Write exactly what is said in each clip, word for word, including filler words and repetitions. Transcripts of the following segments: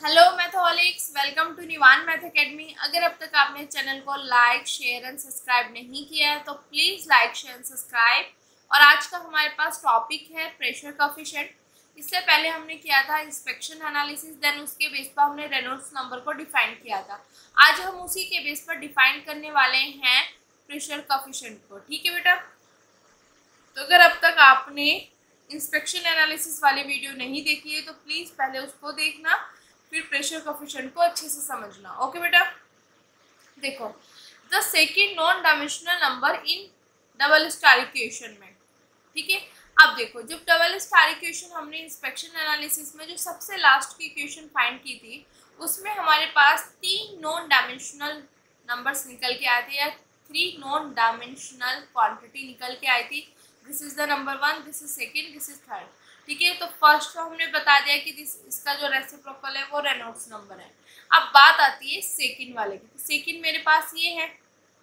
Hello Matholics, welcome to Nivan math academy. अगर अब तक आपने चैनल को लाइक शेयर एंड सब्सक्राइब नहीं किया है तो please like share and subscribe. और आज का हमारे पास टॉपिक है प्रेशर कोएफिशिएंट। इससे पहले हमने किया था इंस्पेक्शन एनालिसिस, देन उसके बेस पर हमने रेनॉल्ड्स नंबर को डिफाइन किया था। आज हम उसी के बेस पर डिफाइन करने वाले हैं प्रेशर कोएफिशिएंट को। ठीक है बेटा, तो अगर अब तक आपने इंस्पेक्शन एनालिसिस वाली वीडियो नहीं देखी है तो प्लीज़ पहले उसको देखना, फिर प्रेशर कोएफिशिएंट को अच्छे से समझना। ओके बेटा, देखो the second non dimensional number in double star equation में। ठीक है, अब देखो जब डबल स्टार इक्वेशन हमने इंस्पेक्शन एनालिसिस में जो सबसे लास्ट की इक्वेशन फाइंड की थी उसमें हमारे पास तीन नॉन डायमेंशनल नंबर्स निकल के आए थे या थ्री नॉन डायमेंशनल क्वांटिटी निकल के आई थी। This is the number one, this is second, this is third. ठीक है, तो फर्स्ट तो हमने बता दिया कि दिस इसका जो रेसिप्रोकल है वो रेनॉल्ड्स नंबर है। अब बात आती है सेकंड वाले की, तो सेकंड मेरे पास ये है।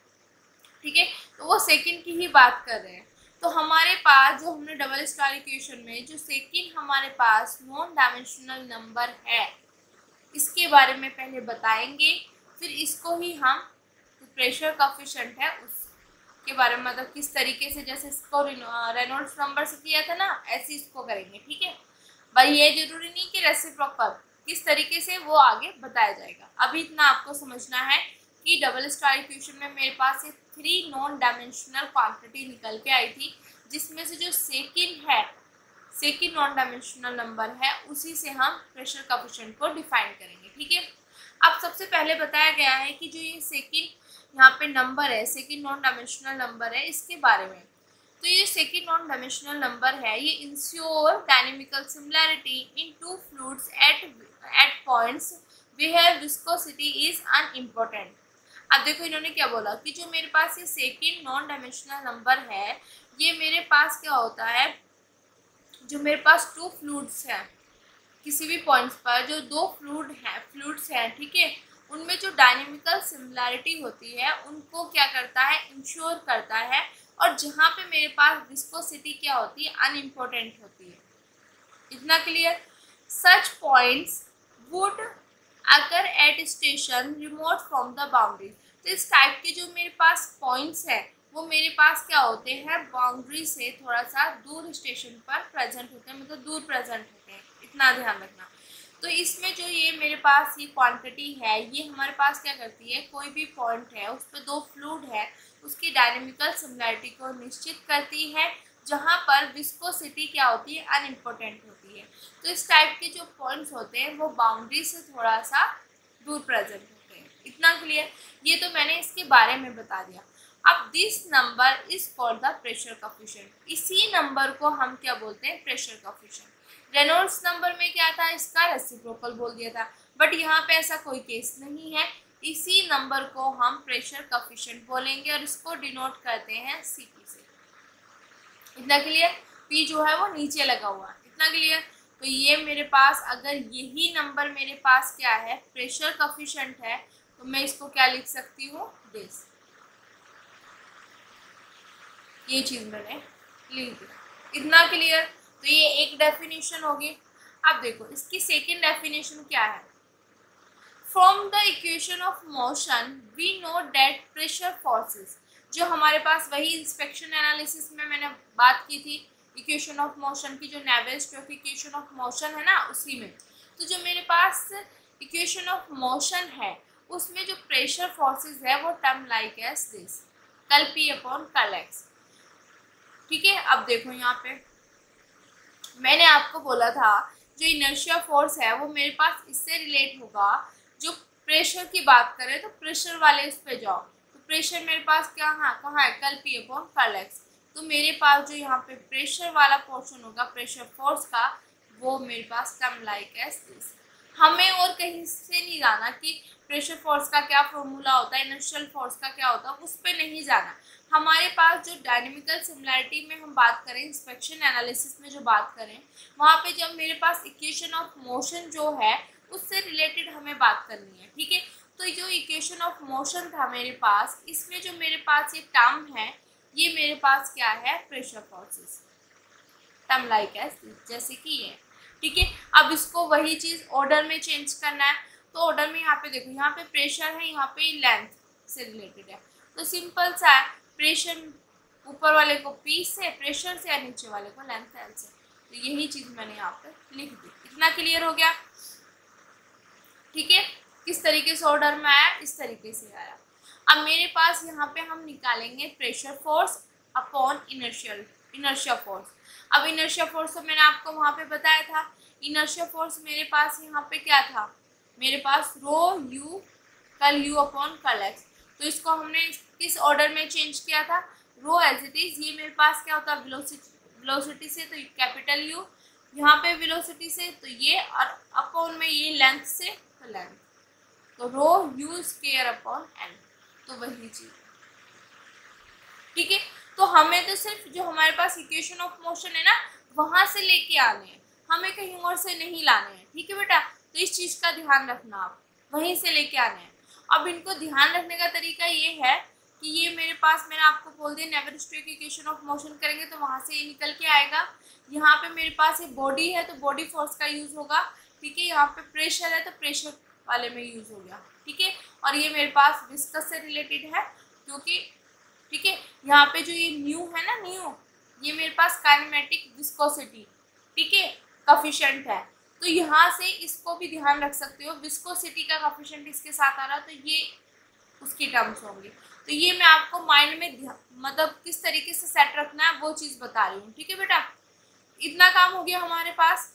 ठीक है, तो वो सेकंड की ही बात कर रहे हैं। तो हमारे पास जो हमने डबल स्टार इक्वेशन में जो सेकंड हमारे पास नॉन डायमेंशनल नंबर है इसके बारे में पहले बताएंगे, फिर इसको ही हम प्रेशर कोएफिशिएंट है उस के बारे में, मतलब किस तरीके से, जैसे इसको रेनॉल्ड्स नंबर से किया था ना ऐसे इसको करेंगे। ठीक है भाई, ये जरूरी नहीं कि रेसिप्रोकल किस तरीके से वो आगे बताया जाएगा। अभी इतना आपको समझना है कि डबल स्टार इक्वेशन में मेरे पास ये थ्री नॉन डायमेंशनल क्वांटिटी निकल के आई थी, जिसमें से जो सेकंड है सेकंड नॉन डायमेंशनल नंबर है उसी से हम प्रेशर कोएफिशिएंट को डिफाइन करेंगे। ठीक है, अब सबसे पहले बताया गया है कि जो ये सेकंड यहाँ पे नंबर है, सेकंड नॉन डायमेंशनल नंबर है, इसके बारे में। तो ये सेकंड नॉन डायमेंशनल नंबर है, ये ensure dynamical similarity in two fluids at at points where viscosity is unimportant. अब देखो इन्होंने क्या बोला कि जो मेरे पास ये सेकंड नॉन डायमेंशनल नंबर है, ये मेरे पास क्या होता है, जो मेरे पास टू फ्लूइड्स हैं किसी भी पॉइंट्स पर, जो दो फ्लूइड हैं फ्लूइड्स हैं ठीक है, उनमें जो डायनेमिकल सिमिलैरिटी होती है उनको क्या करता है, इंश्योर करता है। और जहाँ पे मेरे पास विस्कोसिटी क्या होती है, अनइम्पोर्टेंट होती है। इतना clear. Such points would occur at station remote from the boundary. तो इस टाइप के जो मेरे पास पॉइंट्स है वो मेरे पास क्या होते हैं, बाउंड्री से थोड़ा सा दूर स्टेशन पर प्रेजेंट होते हैं, मतलब दूर प्रेजेंट होते हैं। इतना ध्यान रखना। तो इसमें जो ये मेरे पास ये क्वांटिटी है, ये हमारे पास क्या करती है, कोई भी पॉइंट है उस पर दो फ्लूइड है उसकी डायनेमिकल सिमिलैरिटी को निश्चित करती है, जहाँ पर विस्कोसिटी क्या होती है, अनइम्पोर्टेंट होती है। तो इस टाइप के जो पॉइंट्स होते हैं वो बाउंड्री से थोड़ा सा दूर प्रेजेंट होते हैं। इतना क्लियर। ये तो मैंने इसके बारे में बता दिया। अब this number is called the pressure coefficient. इसी नंबर को हम क्या बोलते हैं, प्रेशर कोएफिशिएंट। रेनॉल्ड्स नंबर में क्या था, इसका रेसिप्रोकल बोल दिया था, बट यहाँ पे ऐसा कोई केस नहीं है। इसी नंबर को हम प्रेशर कोएफिशिएंट बोलेंगे और इसको डिनोट करते हैं सीपी से। इतना क्लियर। पी जो है वो नीचे लगा हुआ है। इतना क्लियर। तो ये मेरे पास अगर यही नंबर मेरे पास क्या है, प्रेशर कोएफिशिएंट है, तो मैं इसको क्या लिख सकती हूँ, दिस। ये चीज मैंने लिख दिया। इतना क्लियर। तो ये एक डेफिनेशन होगी। अब देखो इसकी सेकंड डेफिनेशन क्या है। From the equation of motion we know that pressure forces. जो हमारे पास वही इंस्पेक्शन एनालिसिस में मैंने बात की थी इक्वेशन ऑफ मोशन की, जो नेवियर-स्टोक्स इक्वेशन ऑफ मोशन है ना, उसी में। तो जो मेरे पास इक्वेशन ऑफ मोशन है उसमें जो प्रेशर फोर्सेस है वो टर्म लाइक एज दिस, कल पी अपॉन कल एक्स। ठीक है, अब देखो यहाँ पे मैंने आपको बोला था जो इनर्शिया फोर्स है वो मेरे पास इससे रिलेट होगा। जो प्रेशर की बात करें तो प्रेशर वाले उस पर जाओ, तो प्रेशर मेरे पास क्या हाँ कहाँ है, कल पी अपॉन कल एक्स। तो मेरे पास जो यहाँ पे प्रेशर वाला पोर्शन होगा प्रेशर फोर्स का, वो मेरे पास टर्म लाइक एज दिस। हमें और कहीं से नहीं जाना कि प्रेशर फोर्स का क्या फॉर्मूला होता है, इनर्शियल फोर्स का क्या होता है, उस पर नहीं जाना। हमारे पास जो डायनेमिकल सिमिलैरिटी में हम बात करें, इंस्पेक्शन एनालिसिस में जो बात करें, वहाँ पे जब मेरे पास इक्वेशन ऑफ मोशन जो है उससे रिलेटेड हमें बात करनी है। ठीक है, तो जो इक्वेशन ऑफ मोशन था मेरे पास, इसमें जो मेरे पास ये टर्म है, ये मेरे पास क्या है, pressure forces, term like as जैसे कि ये। ठीक है। अब इसको वही चीज़ ऑर्डर में चेंज करना है, तो ऑर्डर में यहाँ पे देखो, यहाँ पे प्रेशर है, यहाँ पे लेंथ से रिलेटेड है, तो सिंपल सा है, प्रेशर ऊपर वाले को पी से, प्रेशर से, या नीचे वाले को लेंथ एल से। तो यही चीज़ मैंने यहाँ पे लिख दी। इतना क्लियर हो गया? ठीक है, किस तरीके से ऑर्डर में आया, इस तरीके से आया। अब मेरे पास यहाँ पे हम निकालेंगे pressure force upon inertial inertia force. अब इनर्शिया फोर्स तो मैंने आपको वहाँ पे बताया था, इनर्शिया फोर्स मेरे पास यहाँ पे क्या था, मेरे पास रो यू कल यू अपॉन कल एक्स। तो इसको हमने किस ऑर्डर में चेंज किया था, रो एज इट इज, ये मेरे पास क्या होता है वेलोसिटी, वेलोसिटी से तो कैपिटल यू, यहाँ पे वेलोसिटी से तो ये, और अपॉन में ये लेंथ से तो लेंथ, तो rho u square upon N, तो वही चीज। ठीक है, तो हमें तो सिर्फ जो हमारे पास इक्वेशन ऑफ मोशन है ना, वहां से लेके आने हैं, हमें कहीं और से नहीं लाने हैं। ठीक है बेटा, तो इस चीज का ध्यान रखना, आप वहीं से लेके आने हैं। अब इनको ध्यान रखने का तरीका ये है कि ये मेरे पास, मैंने आपको बोल दिया नेवर-स्टोक्स इक्वेशन ऑफ मोशन करेंगे तो वहां से ये निकल के आएगा। यहाँ पे मेरे पास ये बॉडी है तो बॉडी फोर्स का यूज होगा। ठीक है, यहाँ पे प्रेशर है तो प्रेशर वाले में यूज हो गया। ठीक है, और ये मेरे पास विस्कस से रिलेटेड है, क्योंकि ठीक है यहाँ पे जो ये न्यू है ना, न्यू, ये मेरे पास काइनेमेटिक विस्कोसिटी, ठीक है, कॉफिशिएंट है। तो यहाँ से इसको भी ध्यान रख सकते हो, विस्कोसिटी का कॉफिशिएंट इसके साथ आ रहा, तो ये उसकी टर्म्स होंगी। तो ये मैं आपको माइंड में मतलब किस तरीके से सेट रखना है वो चीज़ बता रही हूँ। ठीक है बेटा, इतना काम हो गया हमारे पास।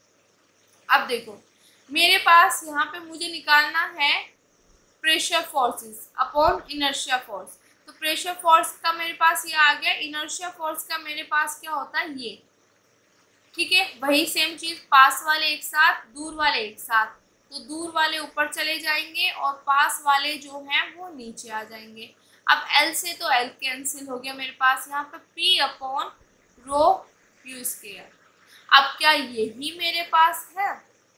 अब देखो मेरे पास यहाँ पे मुझे निकालना है pressure forces upon inertia force. तो प्रेशर फोर्स का मेरे पास ये आ गया, इनर्शिया फोर्स का मेरे पास क्या होता है ये। ठीक है, वही सेम चीज, पास वाले एक साथ, दूर वाले एक साथ, तो दूर वाले ऊपर चले जाएंगे और पास वाले जो हैं वो नीचे आ जाएंगे। अब L से तो L कैंसिल हो गया मेरे पास, यहाँ पे P upon rho u square. अब क्या यही मेरे पास है,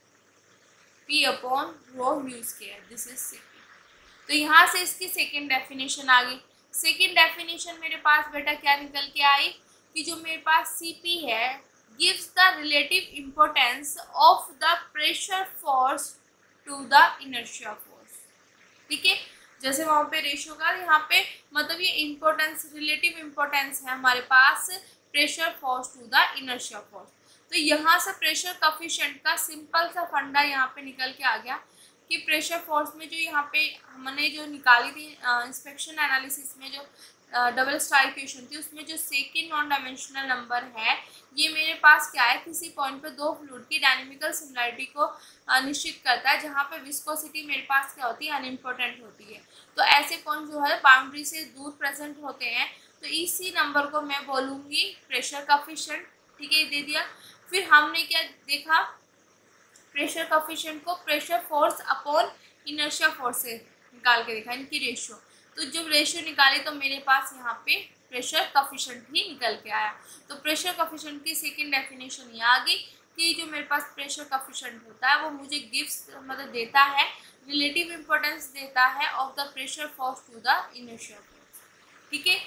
P upon rho u square, this is second. तो यहाँ से इसकी सेकेंड डेफिनेशन आ गई। सेकेंड डेफिनेशन मेरे पास बेटा क्या निकल के आई कि जो मेरे पास सी पी है gives the relative importance of the pressure force to the inertia force। ठीक है, जैसे वहाँ पे रेशियो का, यहाँ पे मतलब ये इम्पोर्टेंस, रिलेटिव इम्पोर्टेंस है हमारे पास pressure force to the inertia force. तो यहाँ से प्रेशर कॉफिशिएंट का सिंपल सा फंडा यहाँ पे निकल के आ गया कि प्रेशर फोर्स में जो यहाँ पे हमने जो निकाली थी इंस्पेक्शन एनालिसिस में जो डबल स्टार इक्वेशन थी, उसमें जो सेकेंड नॉन डायमेंशनल नंबर है ये मेरे पास क्या है, किसी पॉइंट पे दो फ्लूइड की डायनेमिकल सिमिलरिटी को निश्चित करता है, जहाँ पे विस्कोसिटी मेरे पास क्या होती है, अनइम्पोर्टेंट होती है। तो ऐसे पॉइंट जो है बाउंड्री से दूर प्रेजेंट होते हैं, तो इसी नंबर को मैं बोलूँगी प्रेशर कॉफिशिएंट। ठीक है, दे दिया। फिर हमने क्या देखा, प्रेशर कॉफिशिएंट को pressure force upon inertia force से निकाल के देखा, इनकी रेशियो। तो जब रेशियो निकाले तो मेरे पास यहाँ पे प्रेशर कॉफिशिएंट ही निकल के आया। तो प्रेशर कॉफिशिएंट की सेकंड डेफिनेशन ये आ गई कि जो मेरे पास प्रेशर कॉफिशिएंट होता है वो मुझे गिव्स मतलब देता है, रिलेटिव इम्पोर्टेंस देता है of the pressure force to the inertia force. ठीक है,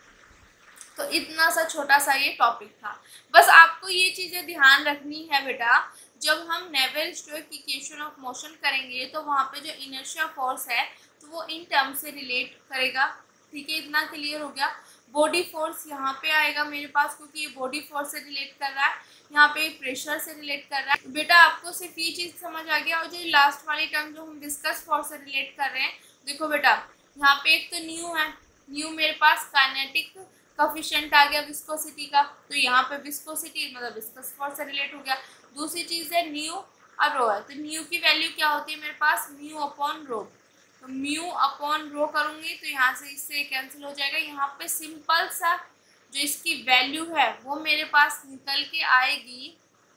तो इतना सा छोटा सा ये टॉपिक था। बस आपको ये चीज़ें ध्यान रखनी है बेटा, जब हम नेवर-स्टोक्स इक्वेशन ऑफ मोशन करेंगे तो वहाँ पे जो इनर्शिया फोर्स है तो वो इन टर्म से रिलेट करेगा। ठीक है, इतना क्लियर हो गया। बॉडी फोर्स यहाँ पे आएगा मेरे पास, क्योंकि ये बॉडी फोर्स से रिलेट कर रहा है, यहाँ पे प्रेशर से रिलेट कर रहा है। बेटा आपको सिर्फ ये चीज़ समझ आ गया। और जो लास्ट वाली टर्म जो हम डिस्कस फोर्स से रिलेट कर रहे हैं, देखो बेटा यहाँ पे एक तो न्यू है, न्यू मेरे पास काइनेटिक कॉफिशिएंट आ गया विस्कोसिटी का, तो यहाँ पे विस्कोसिटी मतलब विस्कस फोर्स से रिलेट हो गया। दूसरी चीज़ है न्यू और रो है, तो न्यू की वैल्यू क्या होती है मेरे पास, म्यू अपॉन रो। तो म्यू अपॉन रो करूँगी तो यहाँ से इससे कैंसिल हो जाएगा। यहाँ पे सिंपल सा जो इसकी वैल्यू है वो मेरे पास निकल के आएगी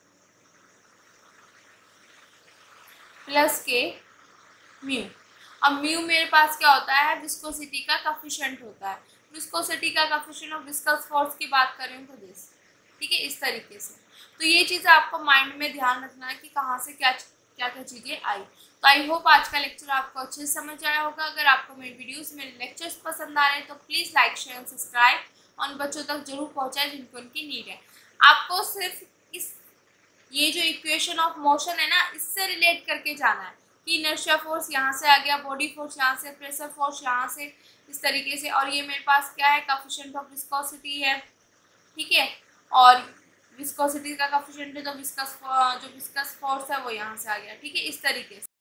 प्लस के म्यू। अब म्यू मेरे पास क्या होता है, विस्कोसिटी का कॉफिशिएंट होता है। विस्कोसिटी का कॉफिशिएंट ऑफ विस्कस फोर्स की बात करें तो दिस। ठीक है, इस तरीके से। तो ये चीज़ें आपको माइंड में ध्यान रखना है कि कहाँ से क्या क्या क्या चीज़ें आई। तो आई होप आज का लेक्चर आपको अच्छे से समझ आया होगा। अगर आपको मेरी वीडियोस मेरे लेक्चर्स पसंद आ रहे हैं तो please like share and subscribe, और बच्चों तक जरूर पहुँचाएं जिनको उनकी नीड है। आपको सिर्फ इस ये जो इक्वेशन ऑफ मोशन है ना, इससे रिलेट करके जाना है कि इनर्शिया फोर्स यहाँ से आ गया, बॉडी फोर्स यहाँ से, प्रेशर फोर्स यहाँ से, इस तरीके से। और ये मेरे पास क्या है, कोएफिशिएंट ऑफ विस्कोसिटी है, ठीक है। और विस्कोसिटी का कोएफिशिएंट है तो विस्कस जो विस्कस फोर्स है वो यहाँ से आ गया, ठीक है, इस तरीके से।